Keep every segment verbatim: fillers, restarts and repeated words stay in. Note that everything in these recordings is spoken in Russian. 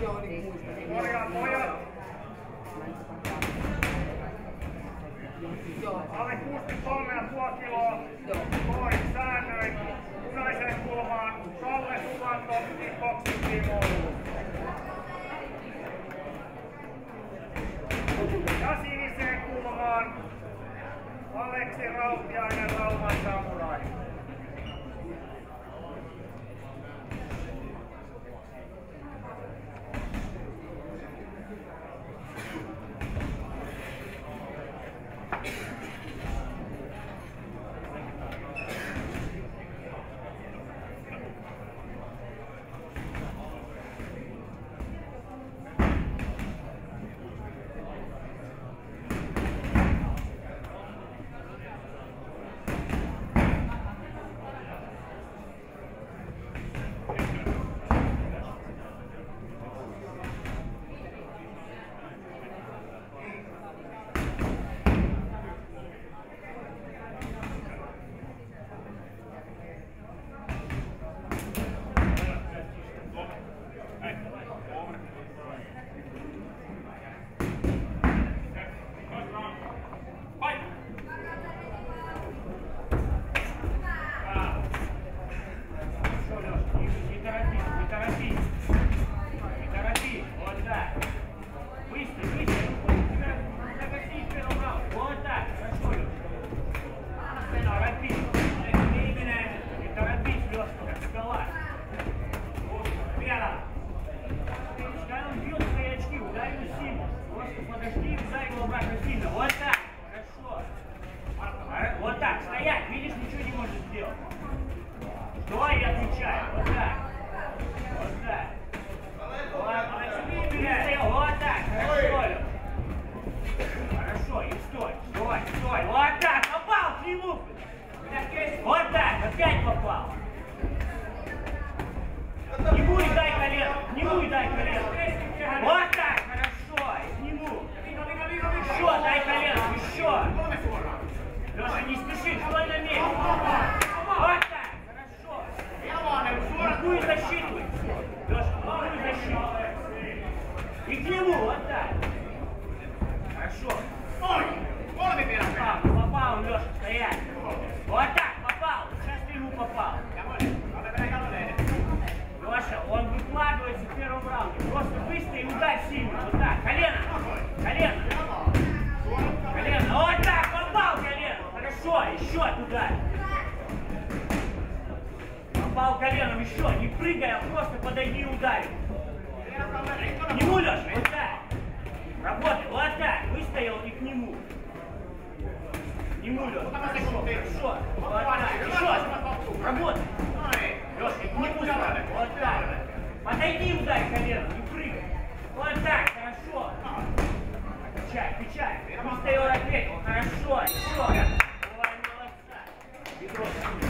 Korjaa pojat. Alle kuusikymmentäkolme pilkku viisi kiloa. Pois säännöin. Punaiseen kulmaan. Kalle Suvanto, kickboxing team Oulu. Ja siniseen kulmaan. Aleksi Rautiainen, Rauman Samurai. Попал коленом еще, не прыгай, а просто подойди и ударь. К нему, Леша, вот так. Работай, вот так. Выстоял и к нему. К нему, Леша. Хорошо, хорошо. Вот так. Еще. Работай. Леша, к нему сразу. Вот так. Подойди и ударь коленом, не прыгай. Вот так, хорошо. Качай, качай. Выстоял, ответил. Хорошо, еще. Ой, молодца. Бедро.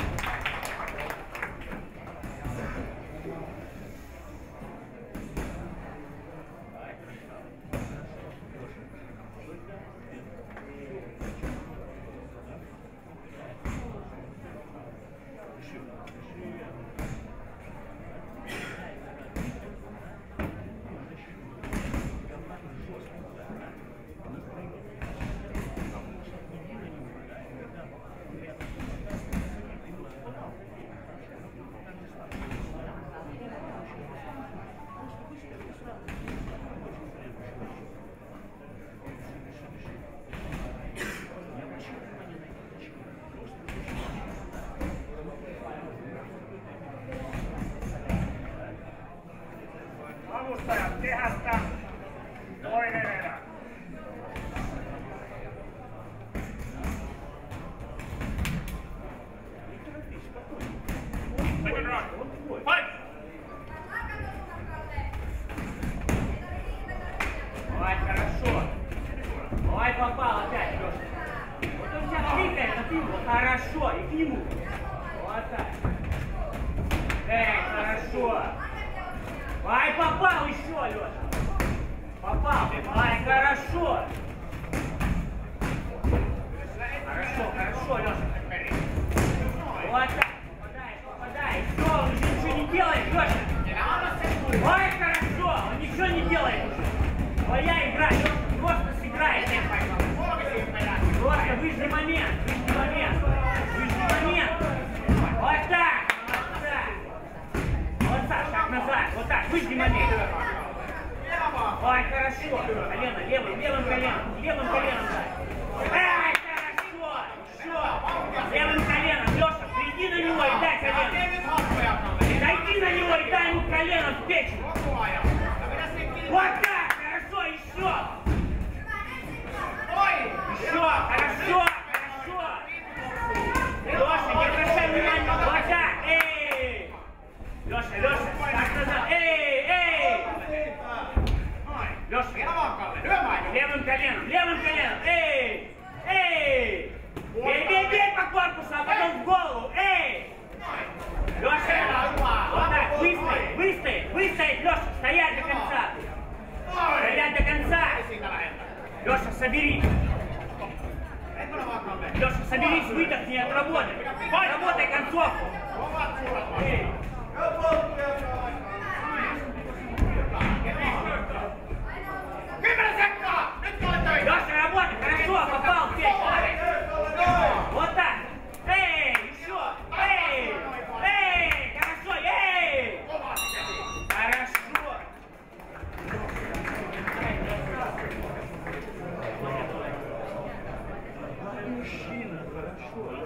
Avustajat kehästä, toinen erä. Second round. Fight! Давай, хорошо. Давай, попал опять, Леша. Вот он сейчас кликает на пиво. Хорошо, и к нему. Вот так. Эй, хорошо. Ай, попал еще, Леша! Попал! Ай, хорошо! Хорошо, хорошо, Леша! Вот так! Попадаешь, попадаешь! Все, он уже ничего не делает, Леша! Ай, хорошо! Он ничего хорошо. Колено, левым, левым коленом, левым коленом дай. Ай, хорошо. Еще. Левым коленом. Леша, приди на него и дай колено. Дойди на него и дай ему коленом в печень. Вот так, хорошо, еще. Еще, хорошо, хорошо. Леша, не обращай внимания. Вот так, эй. Леша, Леша, так назад. Эй, эй. Леша, левым коленом, левым коленом. Эй, эй. Бей, бей, бей по корпусу, а потом в голову. Эй. Леша, вот так, выстоять, выстоять, выстоять, Леша, стоять до конца. Стоять до конца. Леша, соберись. Леша, соберись, выдохни, отработай. Отработай концовку. Эй. Леша, работай, хорошо, попал в печень. Вот так. Эй, еще. Эй, эй, хорошо, эй. Хорошо. Мужчина, хорошо.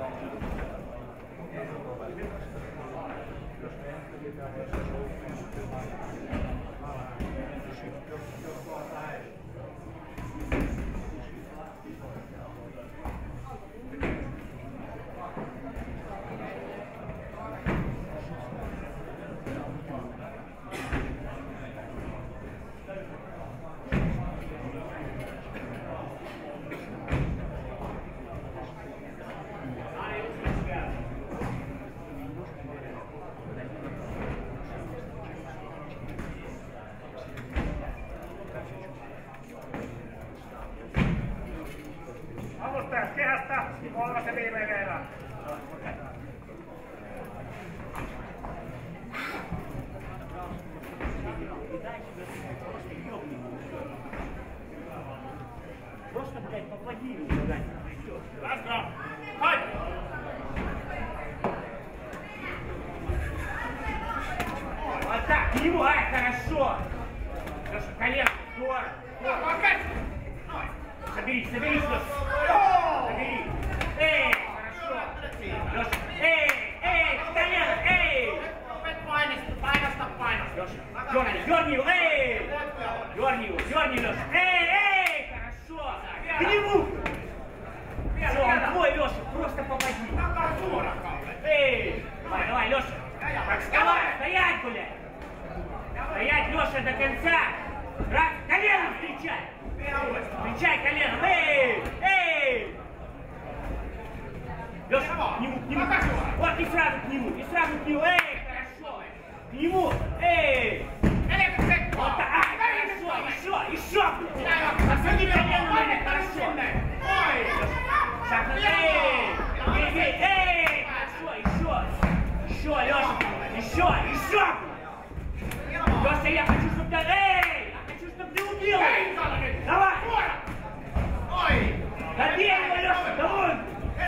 Kehästä, olla se viimeinen erä. Просто, блядь, попади ему, блядь. Ласка, хай! Вот так, к нему, ай, хорошо. Леша, колено, здорово. Соберись, соберись, Леша. Соберись. Эй, хорошо. Леша, эй, эй, колено, эй. Леша, дерни, дерни его, эй. Дерни его, дерни, Леша. Эй, эй, хорошо. К нему. Все, он твой, Леша, просто попади. Эй, давай, давай, Леша. Так, вставай, стоять, блядь. Стоять, Леша, до конца. Раз, коленом встречай. Встречай коленом. Эй, эй. Леша, к нему, к нему. Вот, и сразу к нему, и сразу к нему. Эй, хорошо. К нему, эй. Вот так, ай, хорошо, еще, еще, блядь. Посади коленом, блядь, хорошо. Ой, шаг, эй, бей, бей, эй, хорошо, еще. Еще, Леша, еще, еще. Леша, я хочу, чтобы ты, эй, я хочу, чтобы ты убил. Давай. Добей его, Леша, давай.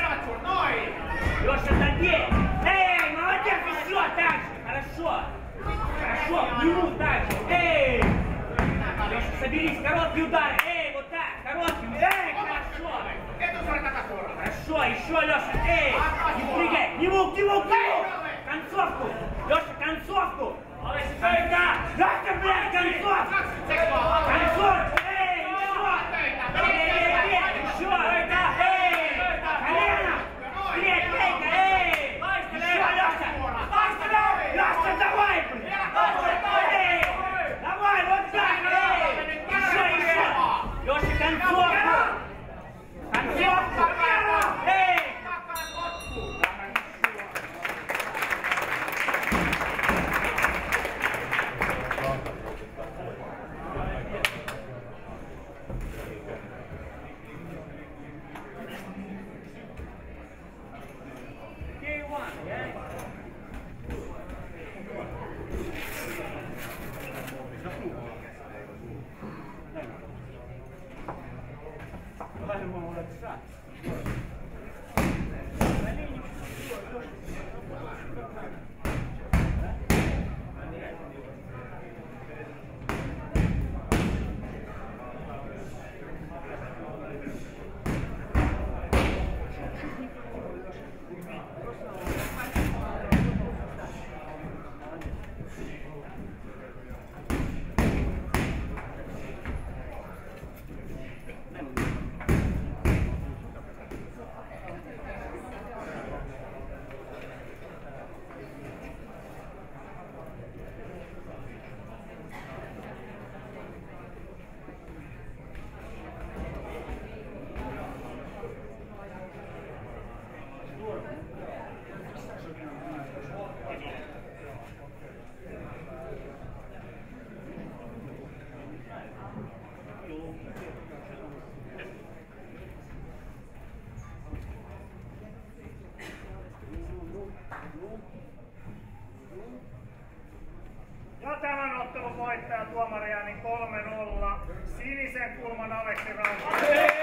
Леша, добей. Эй, молодец, еще так же. Хорошо. Хорошо, к нему так же. Эй. Леша, соберись, короткий удар. Эй, вот так, короткий. Эй, хорошо. Хорошо, еще, Леша, эй. Не прыгай. К нему, к нему, к нему. Концовку. Леша, концовку. Да, да, блядь, концовку. Концовку. Эй, еще. Эй, эй, эй, еще. Эй, колено. Вперед, эй, эй. Еще, Леша. Леша, давай, блядь. Эй, давай, вот так, эй. Еще, еще. Леша, концовку. Концовку. Эй. Ja tämän ottelun voittaja tuomariäänin kolme nolla. Sinisen kulman Aleksi Rautio.